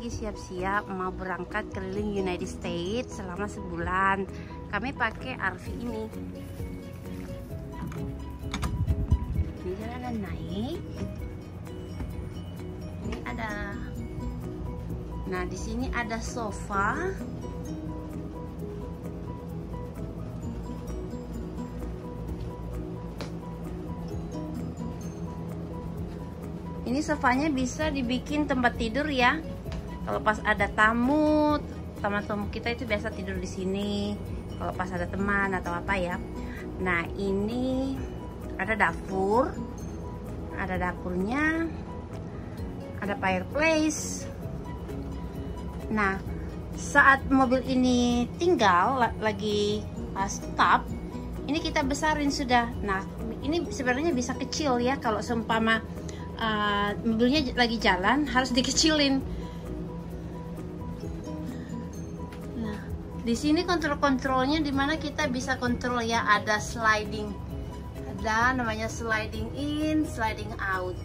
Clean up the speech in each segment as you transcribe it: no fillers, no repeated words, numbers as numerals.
lagi siap-siap mau berangkat keliling United States selama sebulan. Kami pakai RV ini. Ini jalanan naik. Ini ada. Nah, di sini ada sofa. Ini sofanya bisa dibikin tempat tidur ya. Kalau pas ada tamu kita itu biasa tidur di sini. Kalau pas ada teman atau apa ya. Nah, ini ada dapur. Ada dapurnya. Ada fireplace. Nah, saat mobil ini tinggal lagi stop, ini kita besarin sudah. Nah, ini sebenarnya bisa kecil ya kalau seumpama mobilnya lagi jalan harus dikecilin. Nah, di sini kontrolnya dimana kita bisa kontrol ya, ada sliding, ada namanya sliding in, sliding out.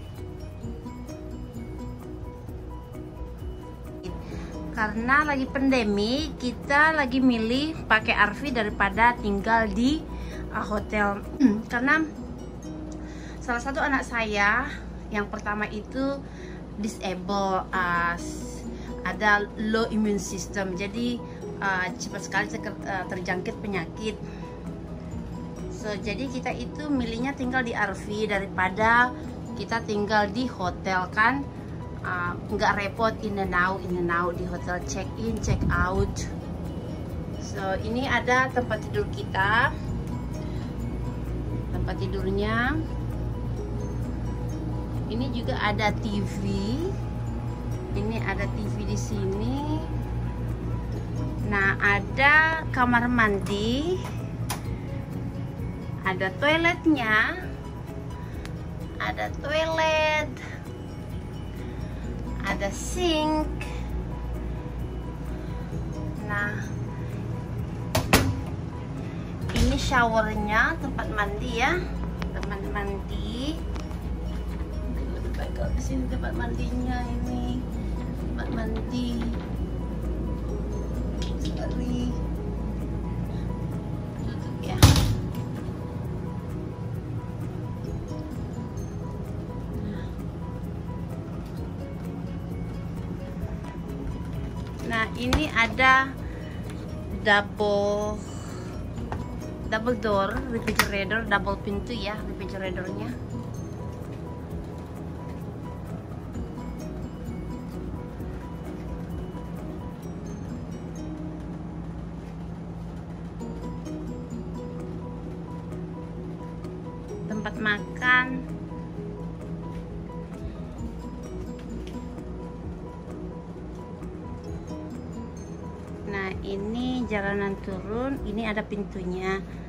Karena lagi pandemi, kita lagi milih pakai RV daripada tinggal di hotel. Karena salah satu anak saya yang pertama itu disable, ada low immune system, jadi cepat sekali terjangkit penyakit. Jadi kita itu milihnya tinggal di RV daripada kita tinggal di hotel kan, nggak repot in and out di hotel, check in check out. Ini ada tempat tidur kita, tempat tidurnya. Ini juga ada TV. Ini ada TV di sini. Nah, ada kamar mandi. Ada toiletnya. Ada toilet. Ada sink. Nah, ini showernya, tempat mandi ya. Tempat mandi. Di sini tempat mandinya, ini tempat mandi. Sorry, tutup ya. Nah, ini ada double door refrigerator, double pintu ya refrigeratornya. Tempat makan. Nah, ini jalanan turun, ini ada pintunya.